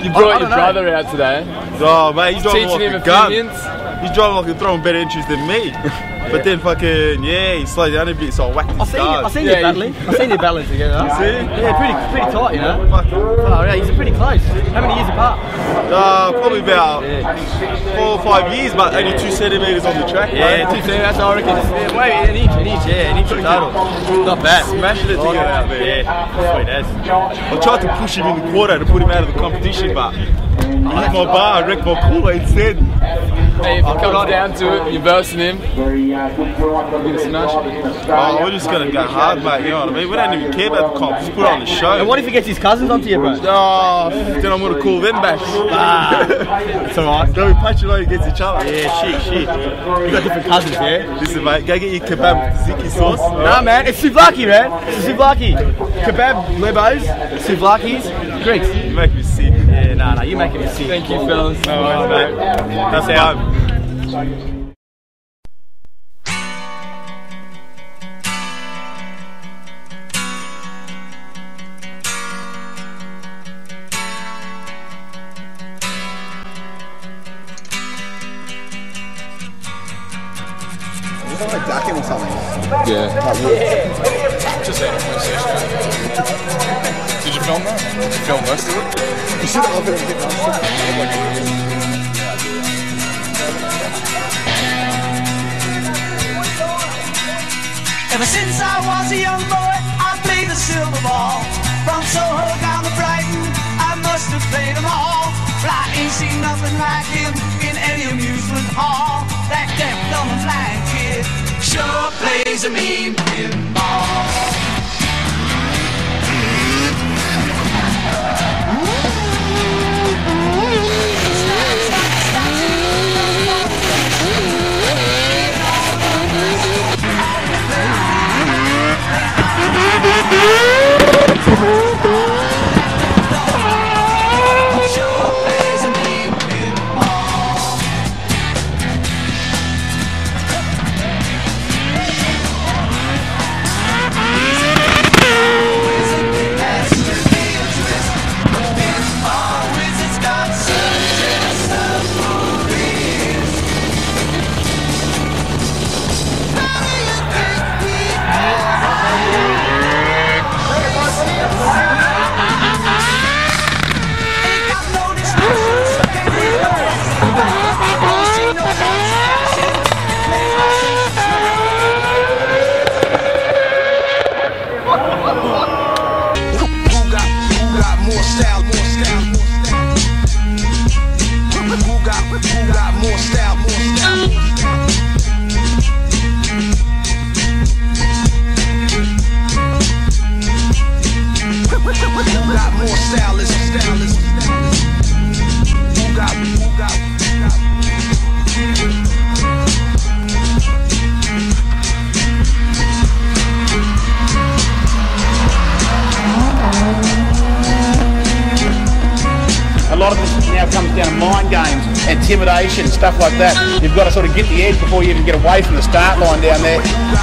You brought your brother out today. Oh, mate, he's driving Teaching like him a gun. few mints. He's driving like he's throwing better entries than me. But then fucking, yeah, he slowed down a bit, so I whacked his stars. I've seen you battling. I've seen you battling together. See? Yeah, pretty tight, you know. Oh, yeah, he's pretty close. How many years apart? Probably about 4 or 5 years, but only 2 centimetres on the track. Yeah, 2 centimetres, I reckon. Yeah, wait, an inch total. Not bad. Smashing it together out there. Yeah, sweet as. I tried to push him in the quarter to put him out of the competition, but he hit my bar and wrecked my cooler instead. Hey, if it comes down to it, you're versing him. You're gonna smash it. Oh, we're just gonna go hard, mate. You know what I mean? We don't even care about the comp. Just put it on the show. And what if he gets his cousins onto you, bro? Oh, then I'm gonna call them back. That's alright. Don't be patronizing against each other. Yeah, shit. You got different cousins, yeah? Listen, mate, go get your kebab with tzatziki sauce. Nah, man, it's souvlaki, man. It's souvlaki. Kebab, lebos, souvlakis, Greeks. You make me sick. Yeah, nah, you're making me sick. Thank you, fellas. No worries, mate. That's how Is that like ducking or something? Yeah. Just out of PlayStation. Did you film that? Did you film most of it? You should have offered him a hit. Ever since I was a young boy, I played the silver ball. From Soho down to Brighton, I must have played them all. But I ain't seen nothing like him in any amusement hall. That deaf, dumb, and blind kid sure plays a mean pinball. Intimidation and stuff like that. You've got to sort of get the edge before you even get away from the start line down there.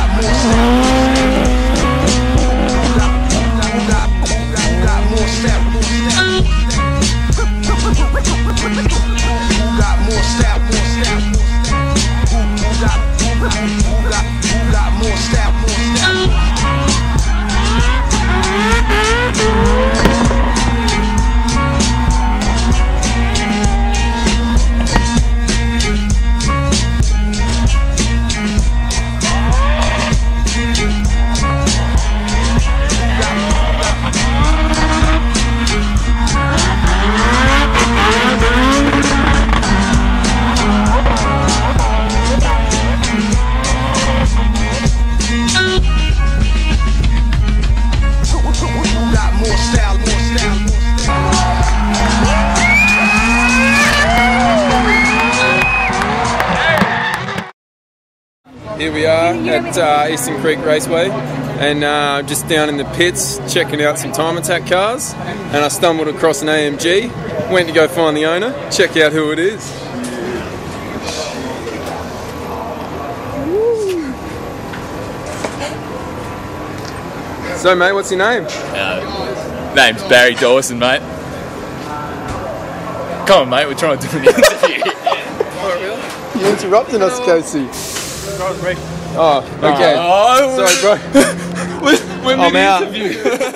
Here we are at Eastern Creek Raceway, and just down in the pits checking out some Time Attack cars, and I stumbled across an AMG, went to go find the owner, check out who it is. So mate, what's your name? Name's Barry Dawson, mate. Come on, mate, we're trying to do an interview. You interrupting us, Casey. Oh, okay. Sorry, bro. We're I'm out. interview.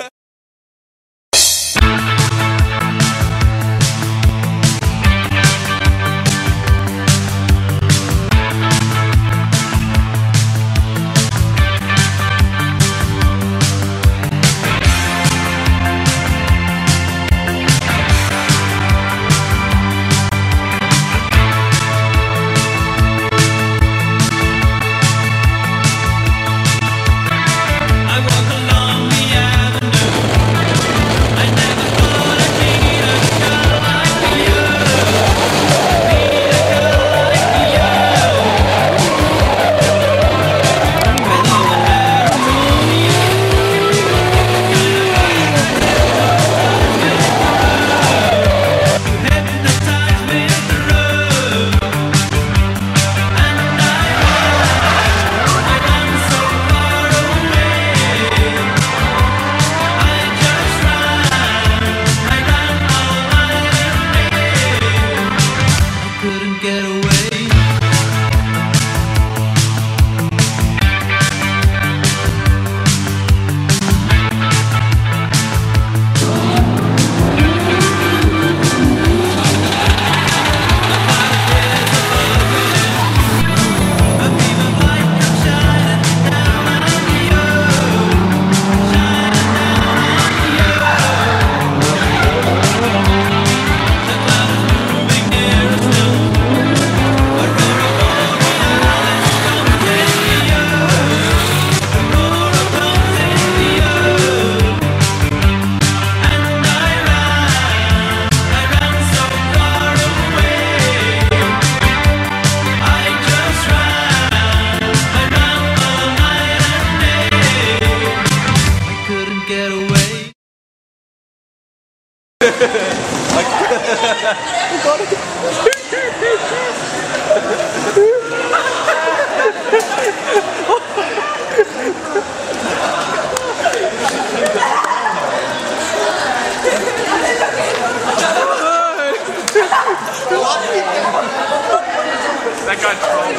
That guy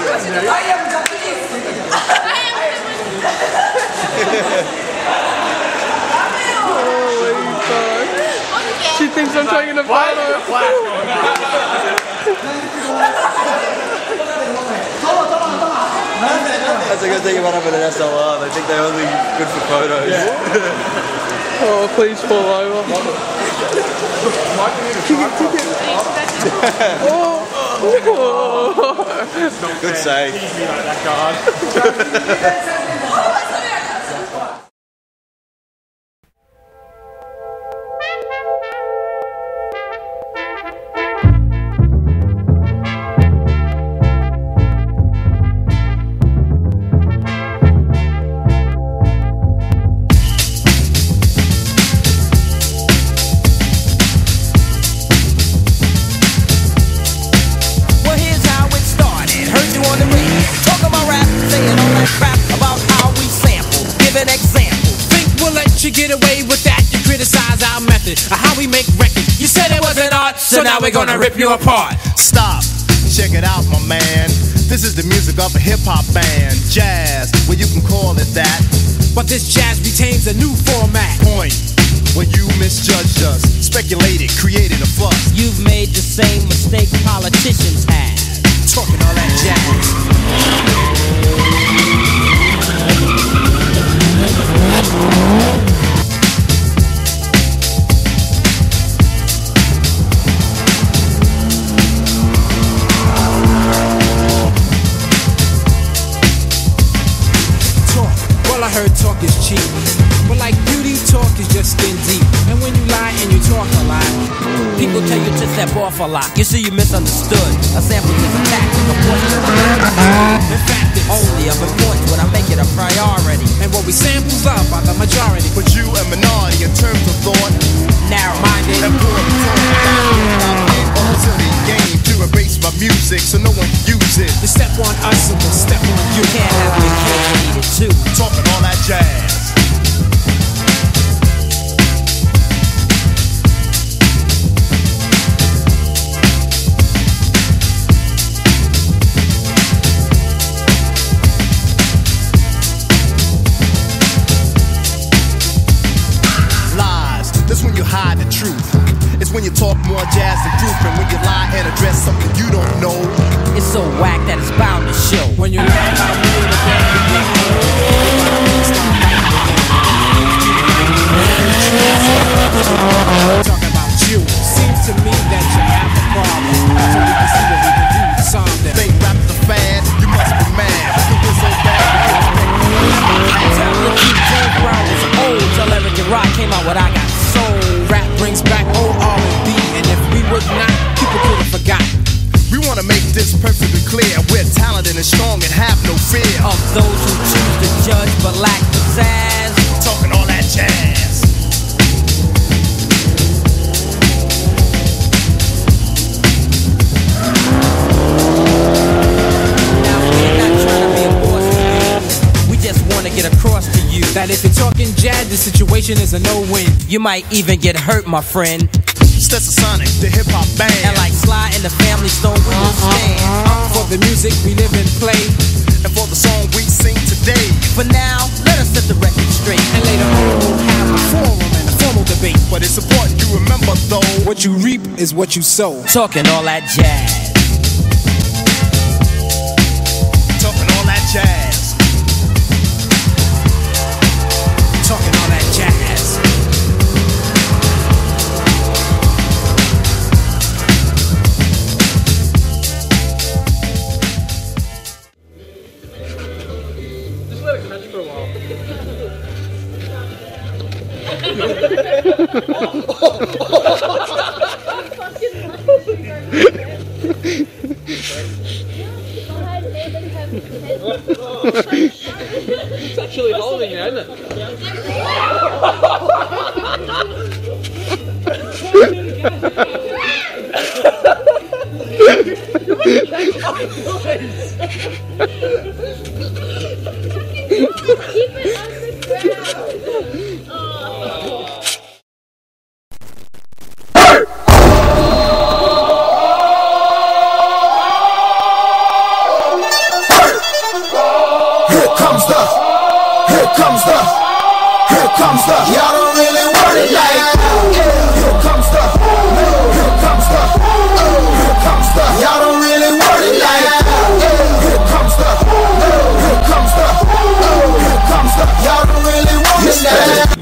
She thinks I'm taking a photo. That's a good thing about having an SLR. They think they're only good for photos. Yeah. Oh, please fall over. Good save. Get away with that, you criticize our method of how we make records. You said it wasn't art, so now we're gonna rip you apart. Stop, check it out, my man. This is the music of a hip-hop band. Jazz, well you can call it that. But this jazz retains a new format. Point, when you misjudged us, speculated, created a fuss. You've made the same mistake politicians have. Talking all that jazz. I heard talk is cheap, but like beauty, talk is just skin deep. And when you lie and you talk a lot, people tell you to step off a lot. You see, you misunderstood. A sample is a tactic, a portion of in fact, it's only of importance when I make it a priority. And what we samples up by the majority. But you a minority in terms of thought, narrow-minded and poor game to erase my music so no one can use it. You step on us and we'll step on you. Can't have your cake and eat it too. Talking all that jazz. is perfectly clear. We're talented and strong and have no fear of those who choose to judge but lack pizzazz. Talking all that jazz. Now we're not trying to be a boss to you. We just want to get across to you that if you're talking jazz, the situation is a no-win. You might even get hurt, my friend. Stetsasonic, the hip-hop band. And like Sly and the Family Stone, we will stand for the music we live and play, and for the song we sing today. For now, let us set the record straight, and later on we'll have a forum and a formal debate. But it's important you remember though, what you reap is what you sow. Talking all that jazz. Talking all that jazz. Talking all that jazz. It's actually holding it, isn't Keep it underground. Y'all don't really want it like here comes the y'all don't really want it like here comes the y'all don't really want it like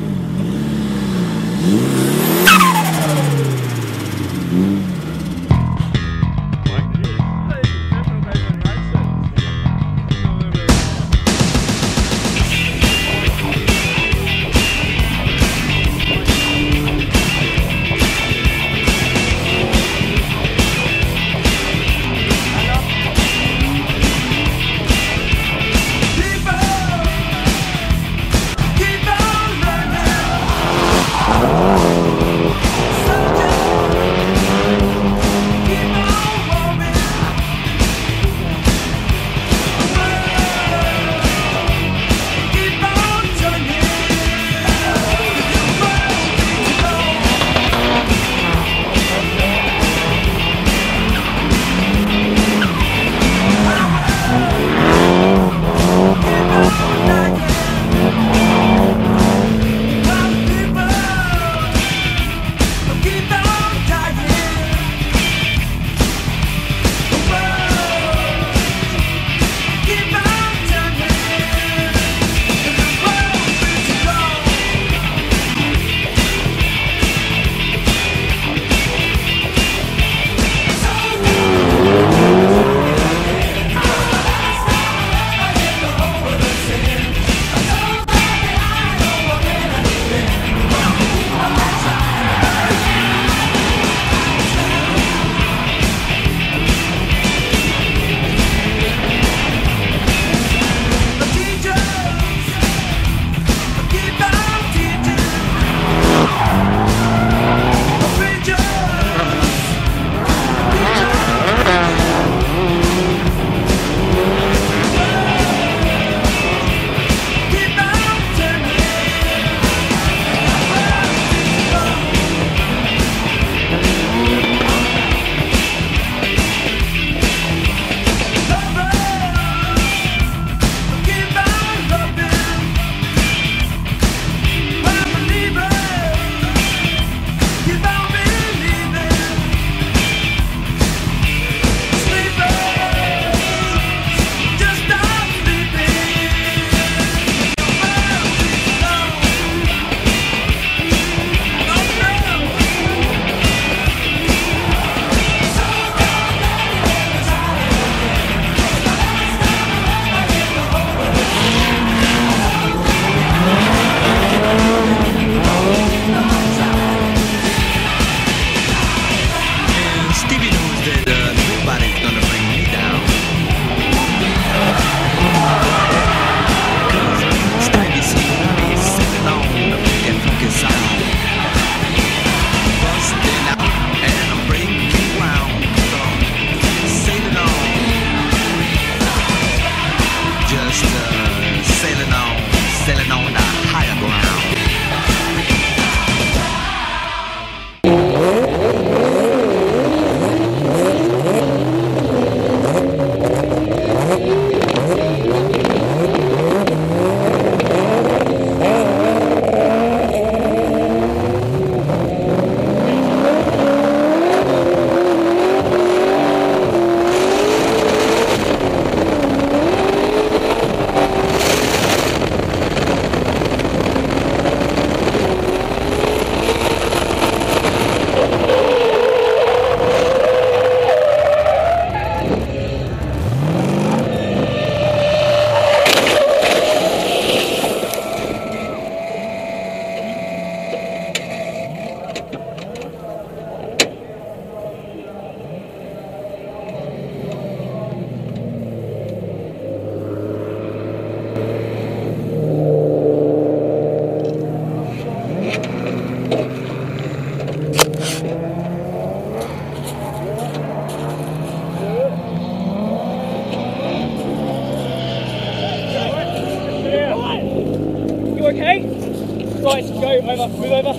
over, move over.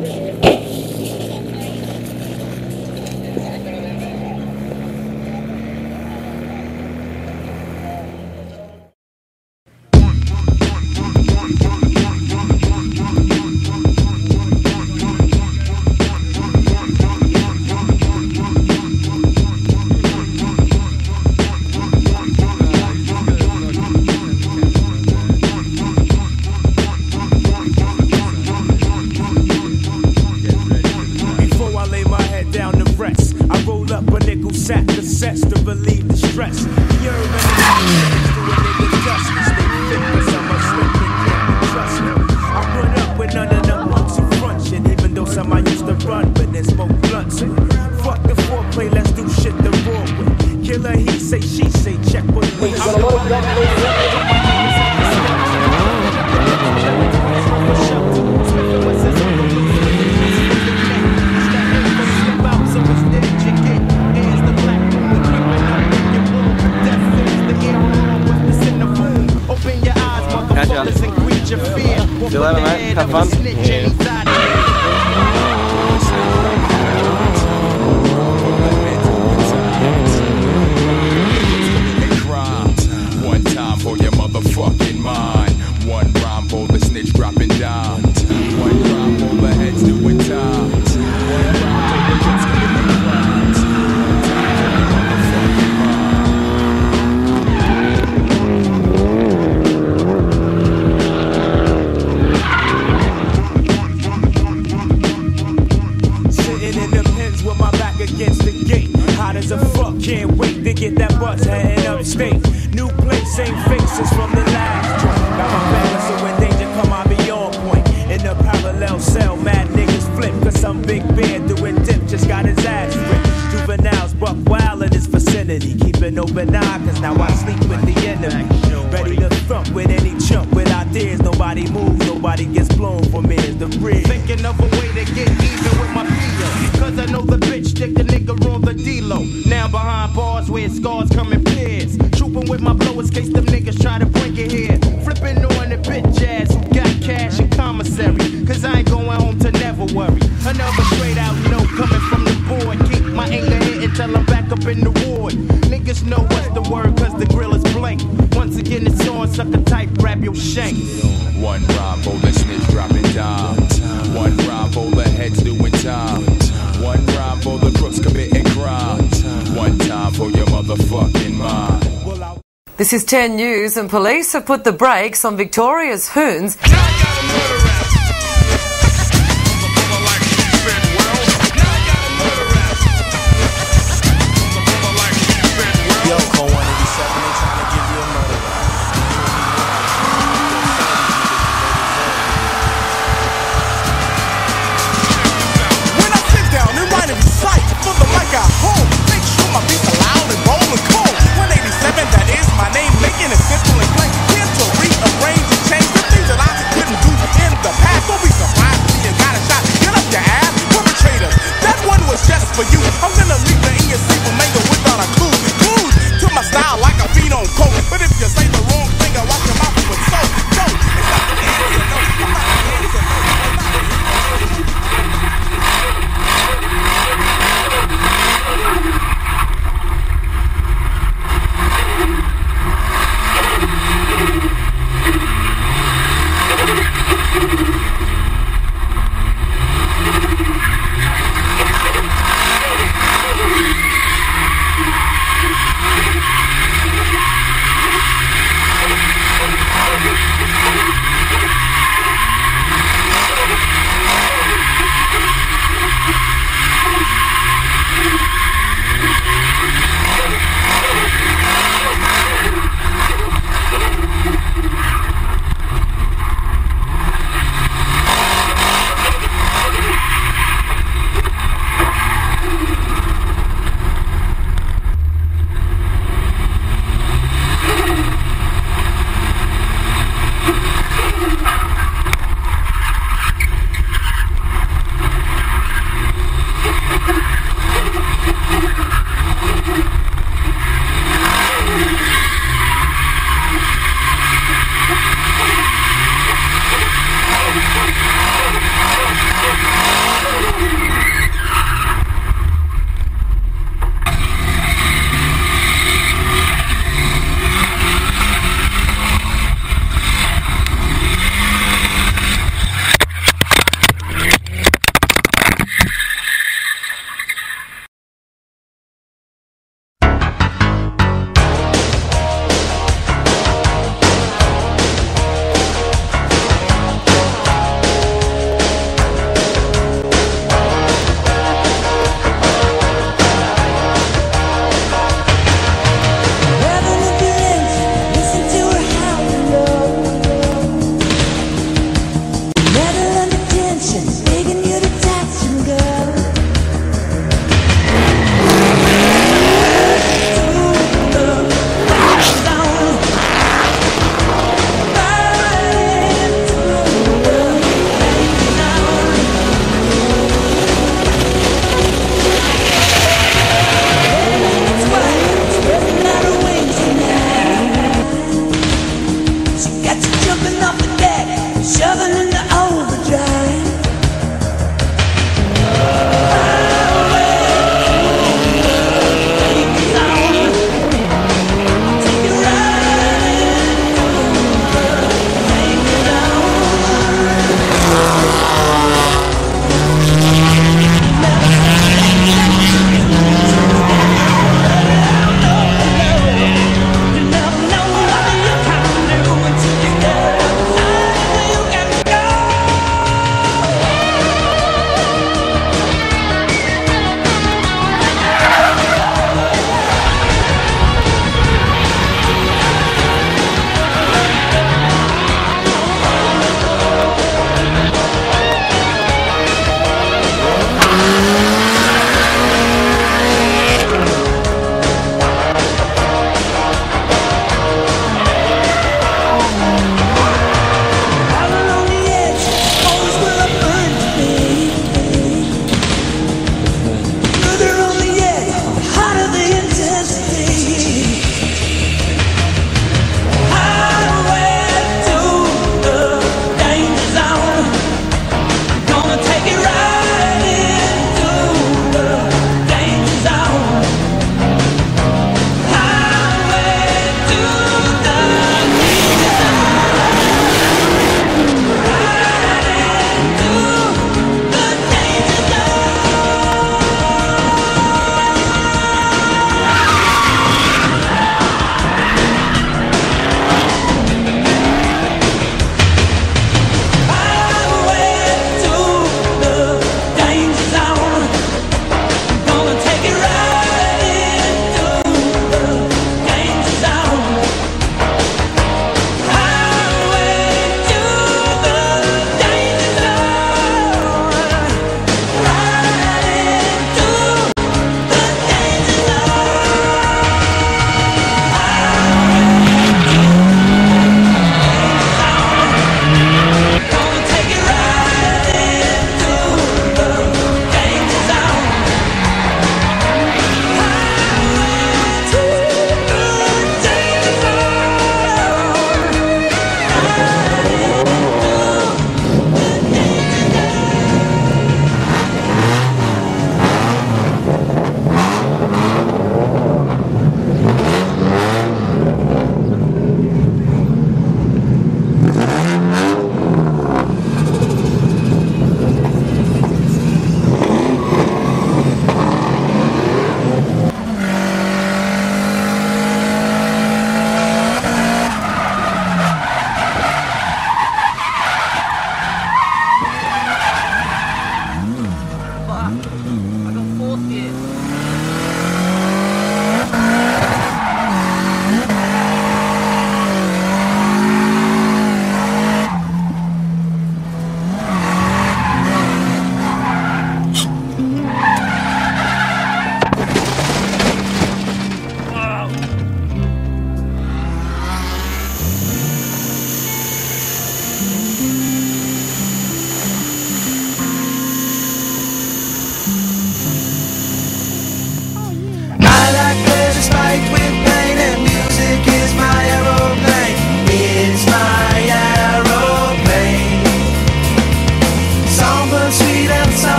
To relieve the stress. The urban is to a nigga justice. They fit for someone slipping, can't be trusted. I put up with none of them punks who front shit, even though some I used to run, but then smoke blunts. Fuck the foreplay, let's do shit the raw way. Killer, he say, she say, check what we See you later, mate. Have fun. One time for your motherfucking mind. One rhyme for the snitch dropping down. One rhyme for the heads doing time. One rhyme for the kids committing crimes. against the gate. Hot as a fuck, can't wait to get that bus heading upstate. New place, same faces from the last joint. Got my family so when danger come, I be on point. In a parallel cell, mad niggas flip, cause some big bear doing dip just got his ass ripped. Juveniles buck wild in this vicinity, keeping open eye, cause now I sleep with the enemy. Ready to thump with any chump with ideas. Nobody moves, nobody gets blown for me is the bridge. Thinking of a way to get even with my PO, cause I know the bitch stick the nigga on the D-Lo. Now behind bars where scars come in pairs. Trooping with my blowers case them niggas try to bring it here. Flipping on the bitch ass who got cash and commissary, cause I ain't going home to never worry. Another straight out note coming from the board. Keep my anger hit until I'm back up in the ward. Niggas know what's the word cause the grill is blank. Once again it's on, sucker type, grab your shank. One rhyme for the snitch dropping down. One rhyme for the heads doing time. One rhyme for the crooks committing crime. One time for your motherfucking mind. This is 10 News, and police have put the brakes on Victoria's hoons. That is my name, making it simple and plain. Here to rearrange and change the things that I couldn't do in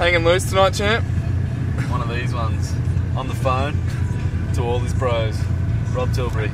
hanging loose tonight, champ? One of these ones. On the phone to all his bros. Rob Tilbury.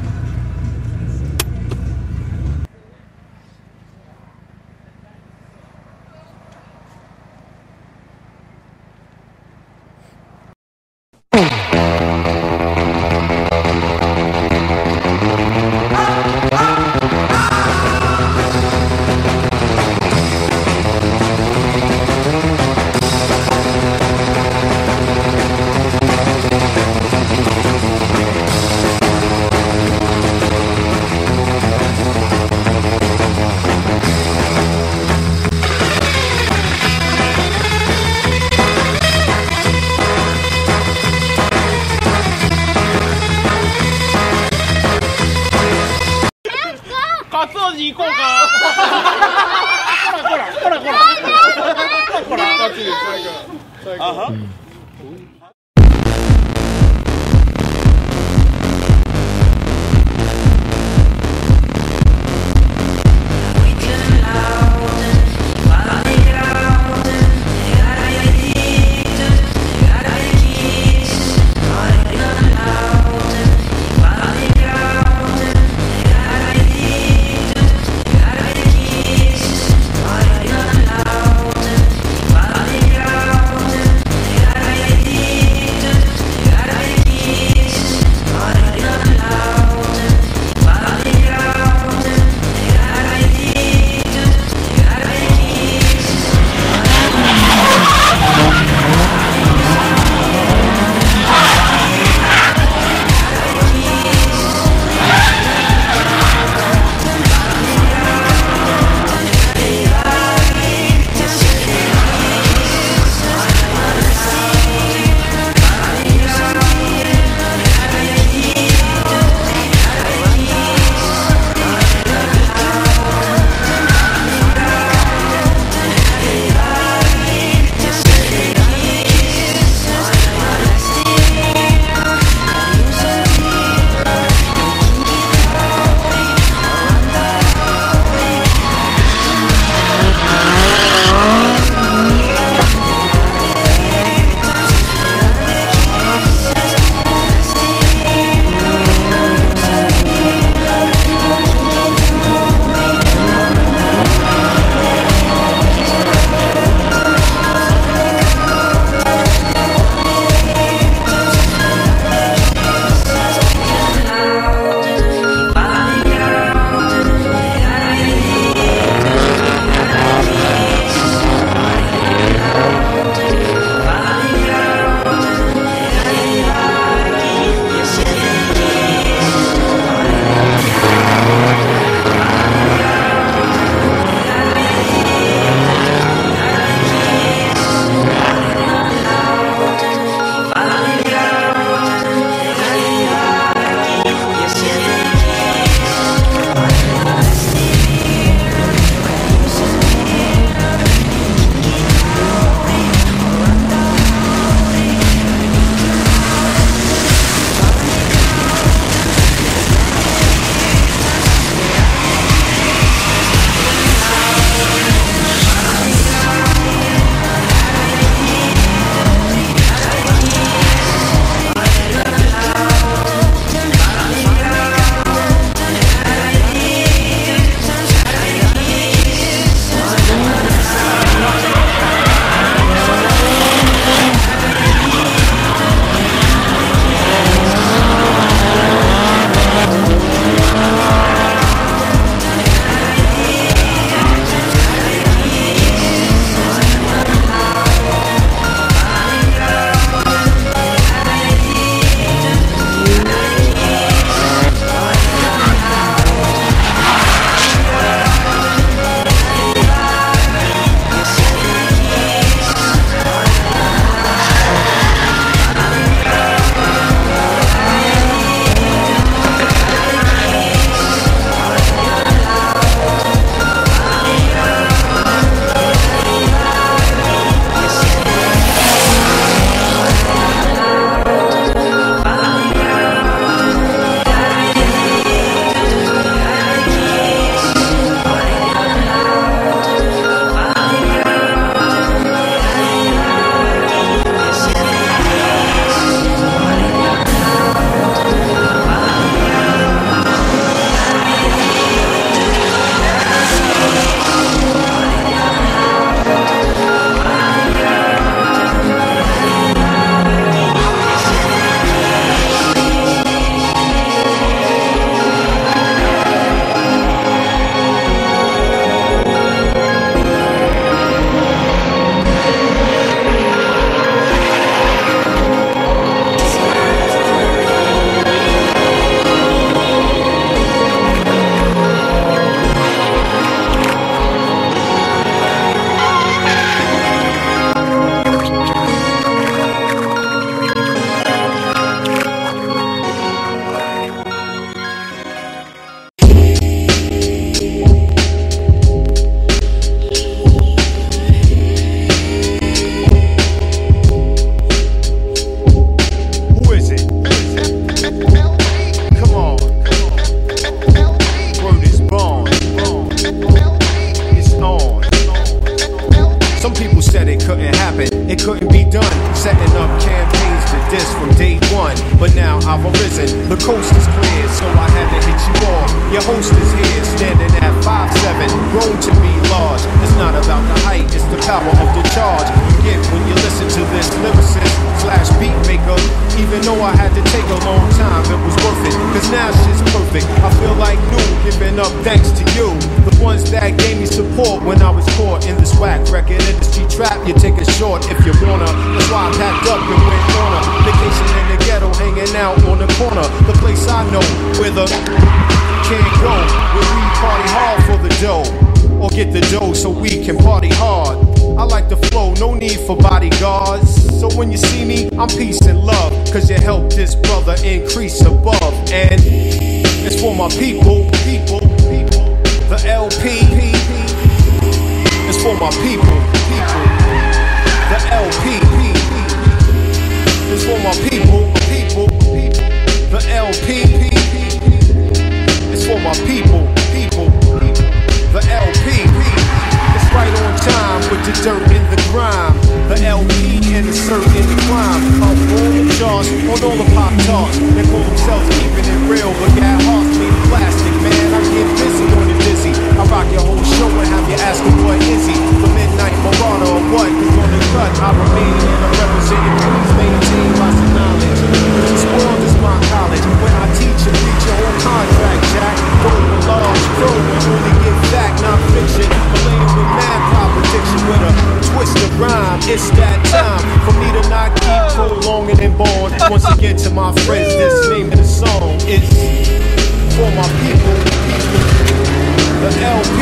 I've arisen. The coast is clear, so I had to hit you off. Your host is here, standing at 5'7", grown to be large. It's not about the height, it's the power of the charge you get when you listen to this lyricist slash beat maker. Even though I had to take a long time, it was worth it, cause now shit's perfect. I feel like new, giving up thanks to you, the ones that gave me support when I was caught in this whack record industry trap. You take it short if you wanna. That's why I packed up and went on a vacation in the ghetto, hanging out on the corner, the place I know where the can't go, where we party hard for the dough, or get the dough so we can party hard. I like the flow, no need for bodyguards. So when you see me, I'm peace and love, cause you help this brother increase above. And it's for my people, people. The LP, it's for my people, people. The LP, it's for my people, people. The LP, it's for my people, people. The LP, it's right on time with the dirt and the grime. The LP insert in the crime. I'm on the charts, on all the pop tarts. They call themselves keeping it real, but got hearts made of plastic, man. I get busy on the dizzy. I rock your whole show and have you asking what is he? The Midnight Marauder or what? Cause on the cut I remain and I'm representing. Please maintain lots of knowledge. This world is my college. When I teach and reach your whole contract, Jack. Go to large crow and only get back non-fiction. Related with mad pop addiction with a twist of rhyme. It's that time for me to not keep prolonging and born. Once again to my friends, this name of the song is for my people. The LP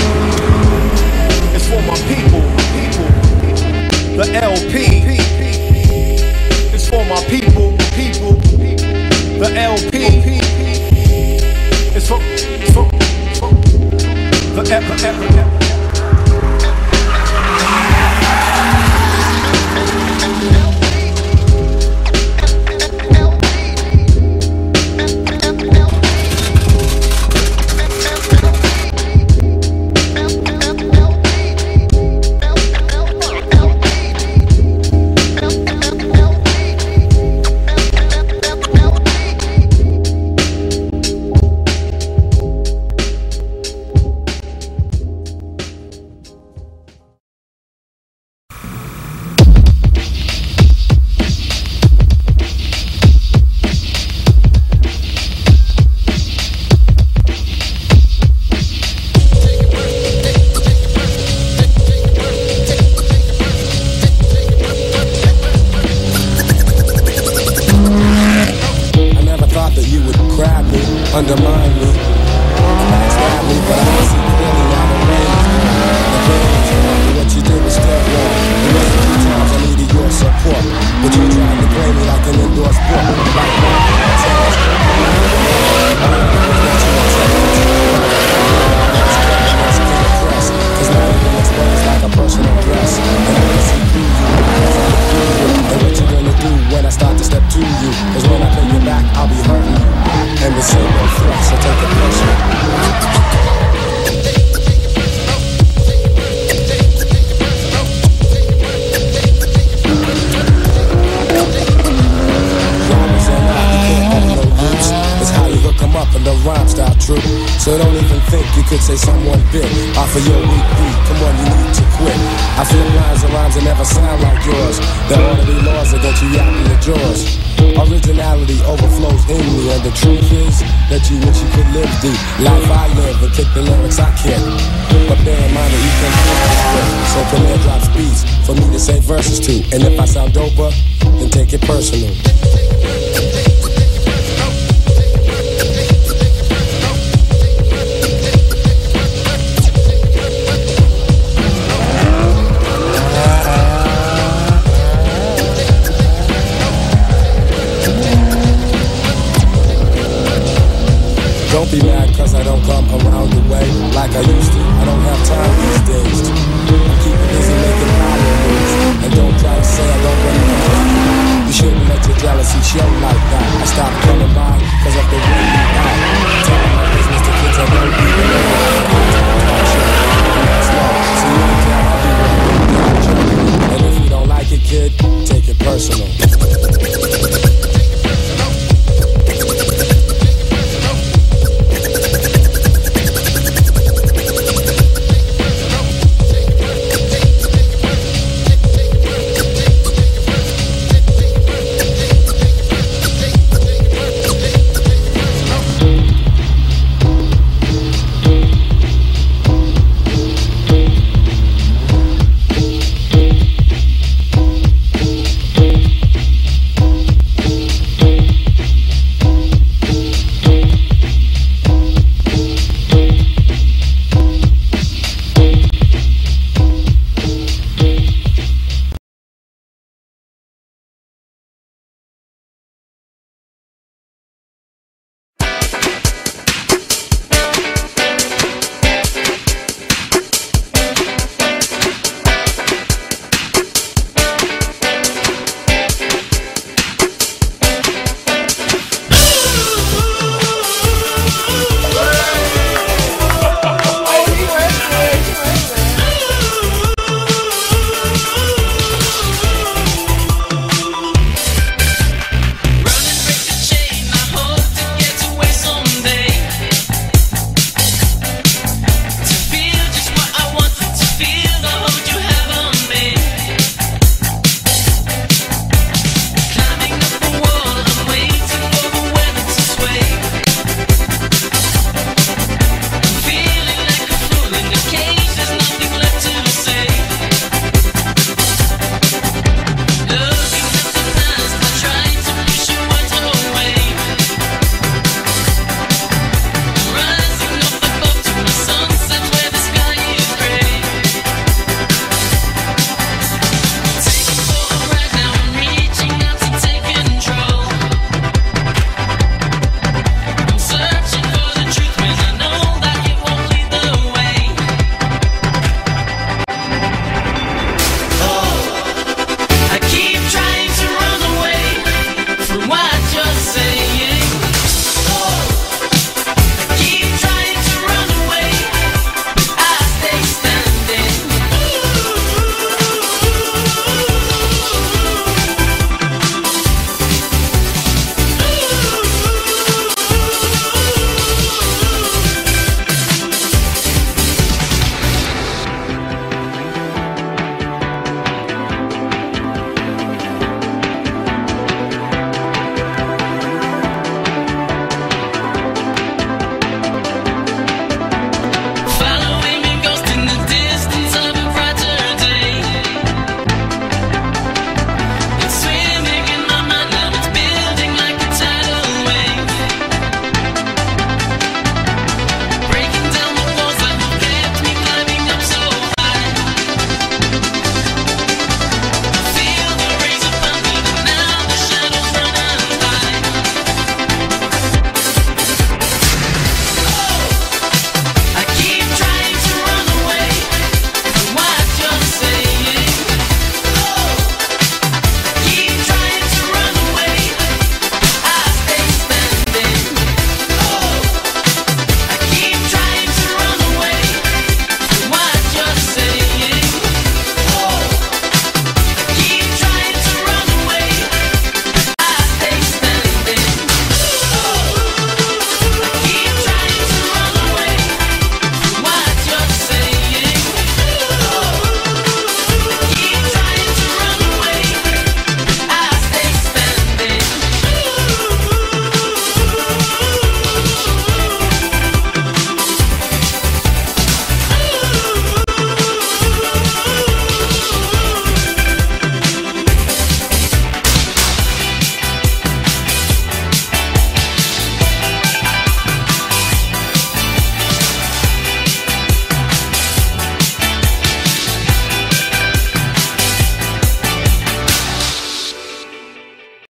is for my people. The LP is for my people. The LP is for the LP. Undermine me, stab me, but I see clearly out of range. What you did was still wrong. The rest of the times I needed your support, but you tried to play me like an endorsed Cause now you've been exposed like a personal dress. And I can see through you, and what you gonna do when I start to step to you? Cause when I play you back, I'll be hurting you. And the same no threat, so take it personal. Up and the rhyme style true. So don't even think you could say someone big off of your weak beat. Come on, you need to quit. I feel lines and rhymes that never sound like yours. There ought to be laws that get you out in the jaws. Originality overflows in me, and the truth is that you wish you could live the life I live and kick the lyrics I can. But bear in mind that you can hear. So come here, drop beats for me to say verses to. And if I sound doper, then take it personal.